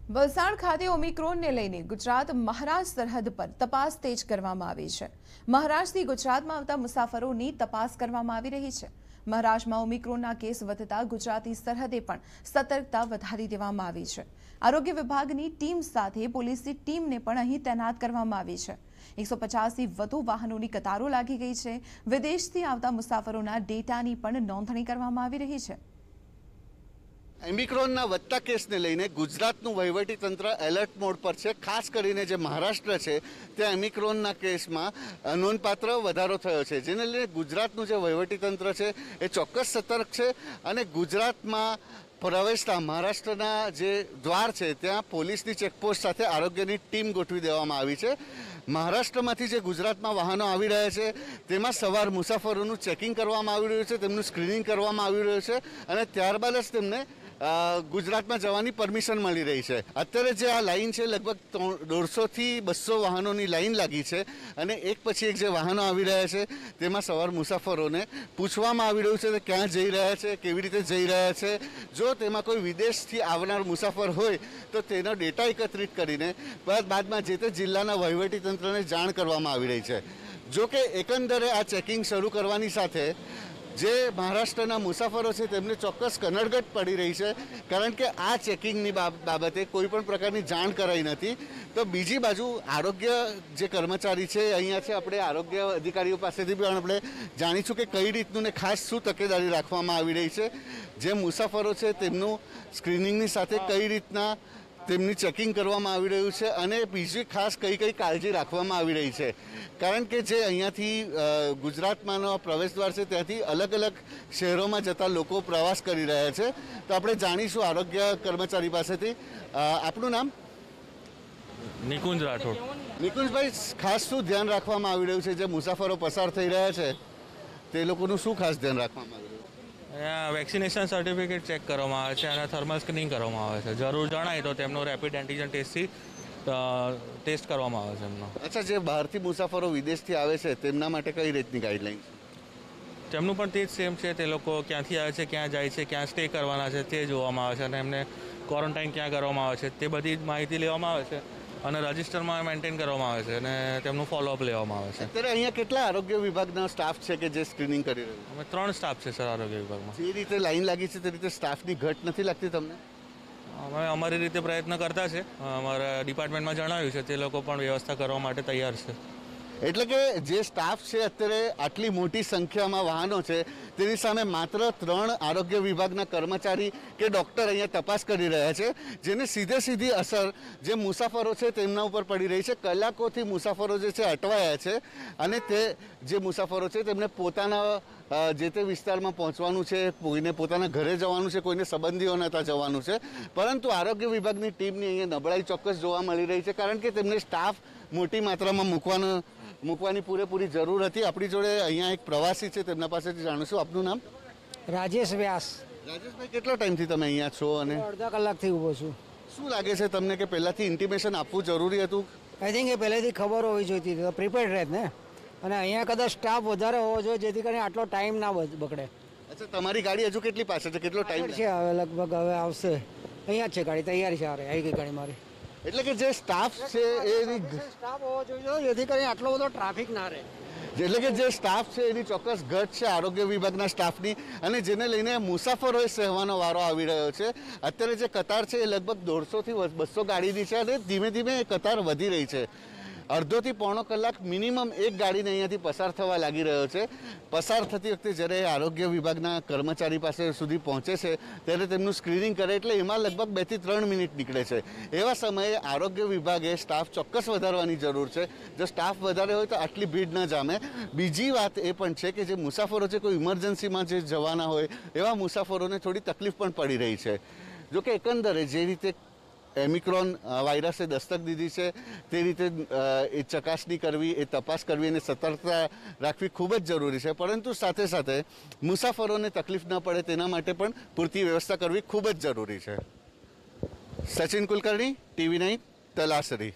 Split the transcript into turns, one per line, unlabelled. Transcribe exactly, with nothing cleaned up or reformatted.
વલસાડ ખાતે ઓમિક્રોનને લઈને ગુજરાત મહારાષ્ટ્ર સરહદ પર તપાસ તેજ કરવામાં આવી છે। મહારાષ્ટ્રથી ગુજરાતમાં આવતા મુસાફરોની તપાસ કરવામાં આવી રહી છે। મહારાષ્ટ્રમાં ઓમિક્રોનના કેસ વધતા ગુજરાતી સરહદે પણ સતર્કતા વધારી દેવામાં આવી છે। આરોગ્ય વિભાગની ટીમ સાથે પોલીસની ટીમને પણ અહીં તૈનાત કરવામાં આવી છે। એકસો પચાસથી વધુ વાહનોની કતારો લાગી ગઈ છે। વિદેશથી આવતા મુસાફરોના ડેટાની પણ નોંધણી કરવામાં આવી રહી છે।
ઓમિક્રોનના વધતા કેસને લઈને ગુજરાતનું વહીવટીતંત્ર એલર્ટ મોડ પર છે। ખાસ કરીને જે મહારાષ્ટ્ર છે ત્યાં ઓમિક્રોનના કેસમાં નોંધપાત્ર વધારો થયો છે, જેને લઈને ગુજરાતનું જે વહીવટીતંત્ર છે એ ચોક્કસ સતર્ક છે અને ગુજરાતમાં પ્રવેશતા મહારાષ્ટ્રના જે દ્વાર છે ત્યાં પોલીસની ચેકપોસ્ટ સાથે આરોગ્યની ટીમ ગોઠવી દેવામાં આવી છે। મહારાષ્ટ્રમાંથી જે ગુજરાતમાં વાહનો આવી રહ્યા છે તેમાં સવાર મુસાફરોનું ચેકિંગ કરવામાં આવી રહ્યું છે, તેમનું સ્ક્રીનિંગ કરવામાં આવી રહ્યું છે અને ત્યારબાદ જ તેમને ગુજરાતમાં જવાની પરમિશન મળી રહી છે। અત્યારે જે આ લાઈન છે લગભગ દોઢસોથી બસો વાહનોની લાઈન લાગી છે અને એક પછી એક જે વાહનો આવી રહ્યા છે તેમાં સવાર મુસાફરોને પૂછવામાં આવી રહ્યું છે કે ક્યાં જઈ રહ્યા છે, કેવી રીતે જઈ રહ્યા છે। જો તેમાં કોઈ વિદેશથી આવનાર મુસાફર હોય તો તેનો ડેટા એકત્રિત કરીને બાદમાં જે તે જિલ્લાના વહીવટીતંત્રને જાણ કરવામાં આવી રહી છે। જો કે એકંદરે આ ચેકિંગ શરૂ કરવાની સાથે જે મહારાષ્ટ્રના મુસાફરો છે તેમને ચોક્કસ કનડગત પડી રહી છે, કારણ કે આ ચેકિંગની બાબતે કોઈ પણ પ્રકારની જાણ કરાઈ નથી। તો બીજી બાજુ આરોગ્ય જે કર્મચારી છે અહીંયા છે, આપણે આરોગ્ય અધિકારીઓ પાસેથી પણ આપણે જાણીશું કે કઈ રીતનું ને ખાસ શું તકેદારી રાખવામાં આવી રહી છે। જે મુસાફરો છે તેમનું સ્ક્રીનિંગની સાથે કઈ રીતના તેમની ચેકિંગ કરવામાં આવી રહ્યું છે અને બીજી ખાસ કઈ કઈ કાળજી રાખવામાં આવી રહી છે, કારણ કે જે અહીંયાથી ગુજરાતમાંનો પ્રવેશદ્વાર છે ત્યાંથી અલગ અલગ શહેરોમાં જતા લોકો પ્રવાસ કરી રહ્યા છે। તો આપણે જાણીશું આરોગ્ય કર્મચારી પાસેથી। આપનું નામ?
નિકુંજ રાઠોડ।
નિકુંજભાઈ, ખાસ શું ધ્યાન રાખવામાં આવી રહ્યું છે? જે મુસાફરો પસાર થઈ રહ્યા છે તે લોકોનું શું ખાસ ધ્યાન રાખવામાં આવી રહ્યું છે?
અહીંયા વેક્સિનેશન સર્ટિફિકેટ ચેક કરવામાં આવે છે અને થર્મલ સ્ક્રીનિંગ કરવામાં આવે છે। જરૂર જણાય તો તેમનો રેપિડ એન્ટીજન ટેસ્ટથી ટેસ્ટ કરવામાં આવે છે એમનો।
અચ્છા, જે બહારથી મુસાફરો વિદેશથી આવે છે તેમના માટે કઈ રીતની ગાઈડલાઈન છે?
તેમનું પણ તે જ સેમ છે। તે લોકો ક્યાંથી આવે છે, ક્યાં જાય છે, ક્યાં સ્ટે કરવાના છે તે જોવામાં આવે છે અને એમને ક્વોરન્ટાઇન ક્યાં કરવામાં આવે છે તે બધી જ માહિતી લેવામાં આવે છે અને રજિસ્ટરમાં મેન્ટેન કરવામાં આવે છે અને તેમનું ફોલોઅપ લેવામાં આવે છે।
અત્યારે અહીંયા કેટલા આરોગ્ય વિભાગના સ્ટાફ છે કે જે સ્ક્રીનિંગ કરી રહ્યું છે?
અમે ત્રણ સ્ટાફ છે સર આરોગ્ય વિભાગમાં।
જે રીતે લાઈન લાગી છે તે રીતે સ્ટાફની ઘટ નથી લાગતી તમને?
અમે અમારી રીતે પ્રયત્ન કરતા છે, અમારા ડિપાર્ટમેન્ટમાં જણાવ્યું છે, તે લોકો પણ વ્યવસ્થા કરવા માટે તૈયાર છે।
એટલે કે જે સ્ટાફ છે અત્યારે આટલી મોટી સંખ્યામાં વાહનો છે તેની સામે માત્ર ત્રણ આરોગ્ય વિભાગના કર્મચારી કે ડૉક્ટર અહીંયા તપાસ કરી રહ્યા છે, જેને સીધે સીધી અસર જે મુસાફરો છે તેમના ઉપર પડી રહી છે। કલાકોથી મુસાફરો જે છે અટવાયા છે અને તે જે મુસાફરો છે તેમને પોતાના જે તે વિસ્તારમાં પહોંચવાનું છે, કોઈને પોતાના ઘરે જવાનું છે, કોઈને સંબંધીઓને ત્યાં જવાનું છે, પરંતુ આરોગ્ય વિભાગની ટીમની અહીંયા નબળાઈ ચોક્કસ જોવા મળી રહી છે, કારણ કે તેમને સ્ટાફ મોટી માત્રામાં મૂકવાનો મૂકવાની પૂરેપૂરી જરૂર હતી। આપણી જોડે અહીંયા એક પ્રવાસી છે, તેમના પાસેથી જાણીશું। આપનું નામ?
રાજેશ વ્યાસ।
રાજેશભાઈ, કેટલો ટાઈમથી તમે અહીંયા છો અને
અડધા કલાકથી ઊભો છું।
શું લાગે છે તમને કે પહેલાંથી ઇન્ટિમેશન આપવું જરૂરી હતું?
આઈ થિંક એ પહેલેથી ખબર હોવી જોઈતી હતી, પ્રિપેર્ડ રહે ને, અને અહીંયા કદાચ સ્ટાફ વધારે હોવો જોઈએ જેથી કરીને આટલો ટાઈમ ના બગડે।
અચ્છા, તમારી ગાડી હજુ કેટલી પાસે છે? કેટલો ટાઈમ
છે? હવે લગભગ હવે આવશે, અહીંયા જ છે ગાડી, તૈયારી છે, આવી ગઈ ગાડી મારી।
એટલે કે જે સ્ટાફ છે એની
સ્ટાફ હોવો જોઈએ જેથી કરીને આટલો બધો ટ્રાફિક ના રહે।
એટલે કે જે સ્ટાફ છે એની ચોક્કસ ઘટ છે આરોગ્ય વિભાગના સ્ટાફની, અને જેને લઈને મુસાફરોએ સહેવાનો વારો આવી રહ્યો છે। અત્યારે જે કતાર છે એ લગભગ દોઢસોથી બસો ગાડીની છે અને ધીમે ધીમે એ કતાર વધી રહી છે। અડધોથી પોણો કલાક મિનિમમ એક ગાડીને અહીંયાથી પસાર થવા લાગી રહ્યો છે। પસાર થતી વખતે જ્યારે આરોગ્ય વિભાગના કર્મચારી પાસે સુધી પહોંચે છે ત્યારે તેમનું સ્ક્રીનિંગ કરે એટલે એમાં લગભગ બેથી ત્રણ મિનિટ નીકળે છે। એવા સમયે આરોગ્ય વિભાગે સ્ટાફ ચોક્કસ વધારવાની જરૂર છે। જો સ્ટાફ વધારે હોય તો આટલી ભીડ ન જામે। બીજી વાત એ પણ છે કે જે મુસાફરો છે, કોઈ ઇમરજન્સીમાં જે જવાના હોય એવા મુસાફરોને થોડી તકલીફ પણ પડી રહી છે। જોકે એકંદરે જે રીતે ઓમિક્રોન વાયરસે દસ્તક દીધી છે તે રીતે એ ચકાસણી કરવી, એ તપાસ કરવી અને સતર્કતા રાખવી ખૂબ જ જરૂરી છે, પરંતુ સાથે સાથે મુસાફરોને તકલીફ ન પડે તેના માટે પણ પૂરતી વ્યવસ્થા કરવી ખૂબ જ જરૂરી છે। Sachin Kulkarni, TV nine, Talasari.